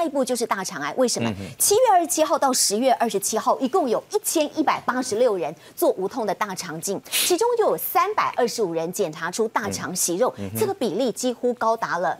一步就是大肠癌。为什么？7月27号到10月27号，一共有1186人做无痛的大肠镜，其中就有325人检查出大肠息肉，这个比例几乎高达了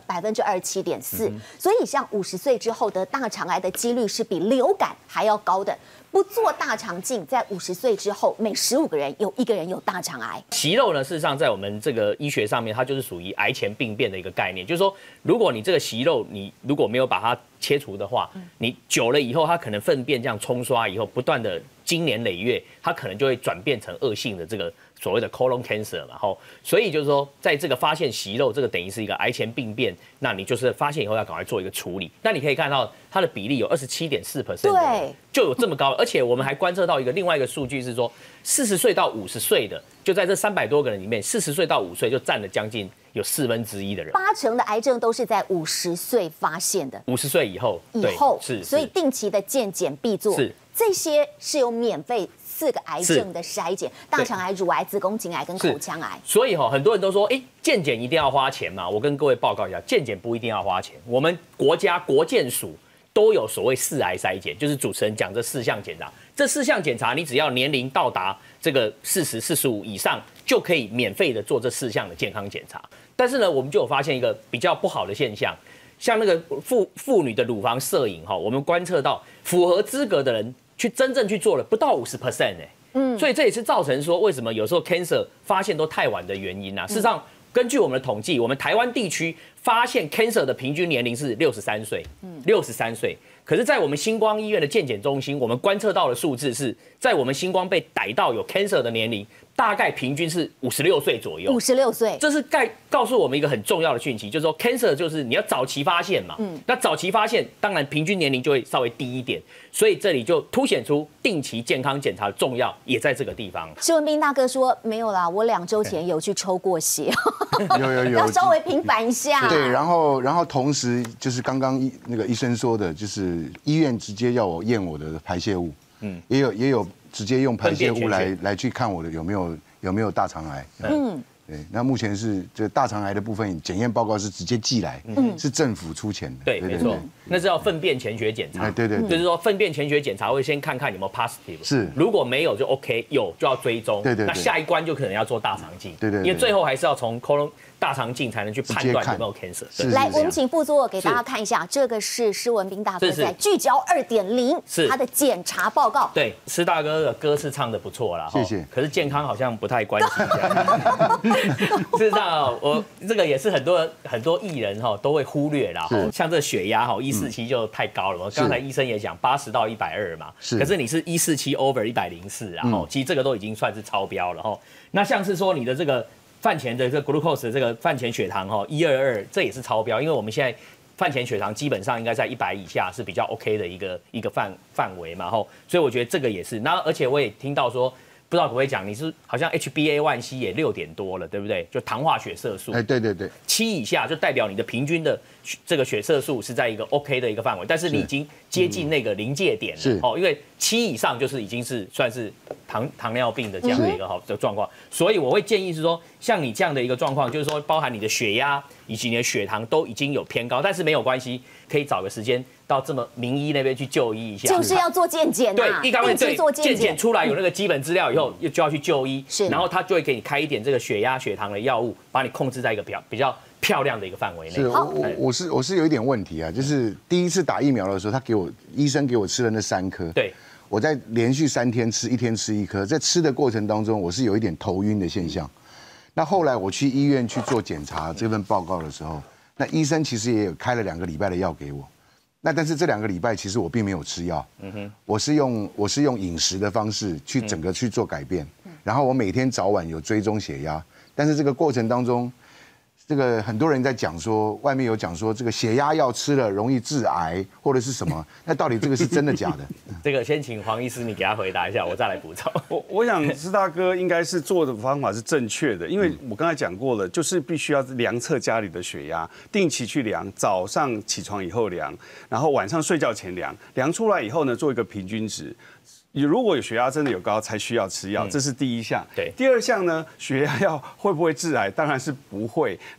27.4%。所以像50岁之后得大肠癌的几率是比流感还要高的。不做大肠镜，在50岁之后，每15个人有1个人有大肠癌。 息肉呢，事实上在我们这个医学上面，它就是属于癌前病变的一个概念。就是说，如果你这个息肉，你如果没有把它切除的话，你久了以后，它可能粪便这样冲刷以后，不断的经年累月，它可能就会转变成恶性的这个所谓的 colon cancer 嘛。所以就是说，在这个发现息肉，这个等于是一个癌前病变，那你就是发现以后要赶快做一个处理。那你可以看到它的比例有27.4%， 对， 就有这么高。而且我们还观测到另外一个数据是说，40岁到50岁的，就在这300多个人里面，40岁到50岁就占了将近有1/4的人。 80%的癌症都是在50岁发现的 ，50岁以后，是， 所以定期的健检必做， 是这些是有免费4个癌症的筛检，大肠癌、乳癌、子宫颈癌跟口腔癌。 所以很多人都说，健检一定要花钱嘛？我跟各位报告一下，健检不一定要花钱。我们国家国健署都有所谓4癌筛检，就是主持人讲这4项检查。这4项检查，你只要年龄到达这个40、45以上，就可以免费的做这4项的健康检查。但是呢，我们就有发现一个比较不好的现象，像那个妇女的乳房摄影我们观测到符合资格的人真正去做了不到50%所以这也是造成说为什么有时候 cancer 发现都太晚的原因啊。事实上，根据我们的统计，我们台湾地区发现 cancer 的平均年龄是63岁，63岁。可是，在我们星光医院的健检中心，我们观测到的数字是在我们星光被逮到有 cancer 的年龄，大概平均是56岁左右。 56岁， 这是告诉我们一个很重要的讯息，就是说 cancer 就是你要早期发现嘛。那早期发现，当然平均年龄就会稍微低一点，所以这里就凸显出定期健康检查的重要，也在这个地方。 施文彬大哥说没有啦，我2周前有去抽过血， 有， 要稍微平反一下。 对，然后同时就是刚刚那个医生说的，就是医院直接要我验我的排泄物，也有直接用排泄物来去看我的有没有大肠癌，对，那目前是这大肠癌的部分检验报告是直接寄来，是政府出钱的， 对，没错，那是要粪便潜血检查， 对， 就是说粪便潜血检查会先看看有没有 positive， 是， 如果没有就 OK， 有就要追踪， 对， 那下一关就可能要做大肠镜， 对， 因为最后还是要从大肠镜才能去判断有没有 cancer。 来，我们请副座给大家看一下，这个是施文彬大哥在聚焦2.0他的检查报告。 对，施大哥的歌是唱得不错啦， 谢谢。 可是健康好像不太关心。事实上，我这个也是很多艺人都会忽略啦，像这血压147就太高了。刚才医生也讲80到120嘛，可是你是147 over 104啊，其实这个都已经算是超标了。那像是说你的这个饭前的这个 glucose 的这个饭前血糖122，这也是超标，因为我们现在饭前血糖基本上应该在100以下是比较 OK 的一个范围嘛，所以我觉得这个也是。那而且我也听到说，不知道可不可以讲，你是好像 HbA1c 也6点多了，对不对？就糖化血色素， 对 ，7以下就代表你的平均的这个血色素是在一个 OK 的一个范围，但是你已经接近那个临界点了，因为7以上就是已经是算是糖尿病的这样的一个的状况，所以我会建议是说，像你这样的一个状况，就是说包含你的血压以及你的血糖都已经有偏高，但是没有关系，可以找个时间到这么名医那边去就医一下， 就是要做健检， 对，一方面对健检出来有那个基本资料以后，就要去就医，然后他就会给你开一点这个血压、血糖的药物，把你控制在一个比较漂亮的一个范围内。 我是有一点问题啊，就是第一次打疫苗的时候，医生给我吃了那3颗， 对。 我在连续3天吃，1天吃1颗，在吃的过程当中，我是有一点头晕的现象。那后来我去医院去做检查这份报告的时候，那医生其实也有开了2个礼拜的药给我。那但是这2个礼拜其实我并没有吃药，我是用饮食的方式去整个去做改变，然后我每天早晚有追踪血压，但是这个过程当中。这个很多人在讲说，外面有讲说这个血压药吃了容易致癌或者是什么，那到底这个是真的假的？ 这个先请黄医师你给他回答一下，我再来补充。 我想施大哥应该是做的方法是正确的，因为我刚才讲过了，就是必须要量测家里的血压，定期去量，早上起床以后量，然后晚上睡觉前量，量出来以后呢，做一个平均值。如果有血压真的有高，才需要吃药，这是第一项。 对， 第2项呢，血压药会不会致癌？当然是不会。那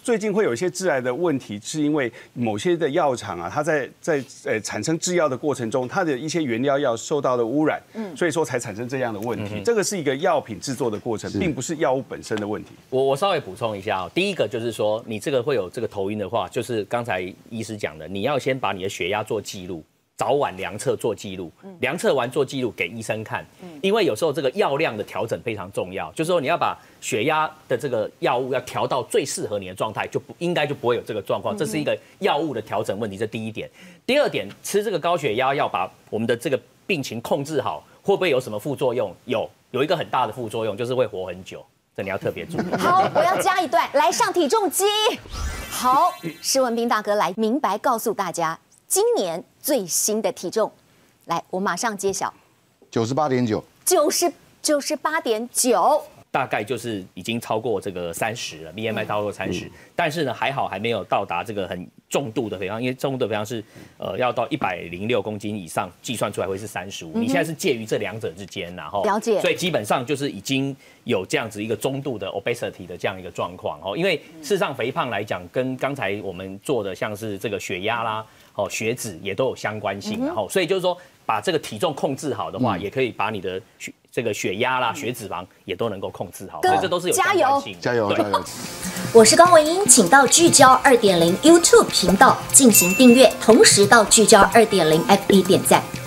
最近会有一些致癌的问题，是因为某些的药厂啊，它在产生制药的过程中，它的一些原料药受到了污染，所以说才产生这样的问题。这个是一个药品制作的过程，并不是药物本身的问题。 我稍微补充一下哦，第一个就是说，你这个会有这个头晕的话，就是刚才医师讲的，你要先把你的血压做记录。早晚量测做记录，量测完做记录给医生看，因为有时候这个药量的调整非常重要，就是说你要把血压的这个药物要调到最适合你的状态，应该就不会有这个状况。这是一个药物的调整问题，这第一点。第二点，吃这个高血压要把我们的这个病情控制好，会不会有什么副作用？有一个很大的副作用，就是会活很久，这你要特别注意。 好，我要加一段，来上体重机。好，施文彬大哥来明白告诉大家。今年最新的体重，来，我马上揭晓 ，98.9， 98.9， 大概就是已经超过这个30了 ，BMI 超过30，但是呢还好还没有到达这个很重度的肥胖，因为重度的肥胖是要到106公斤以上计算出来会是35，你现在是介于这两者之间，然后了解， 所以基本上就是已经有这样子一个中度的 obesity 的这样一个状况哦，因为事实上肥胖来讲，跟刚才我们做的像是这个血压啦。血脂也都有相关性，然后所以就是说，把这个体重控制好的话，也可以把你的这个血压啦、血脂肪也都能够控制好，所以这都是有相关性。 加油！ 我是高文英，请到聚焦2.0 YouTube 频道进行订阅，同时到聚焦2.0 FB 点赞。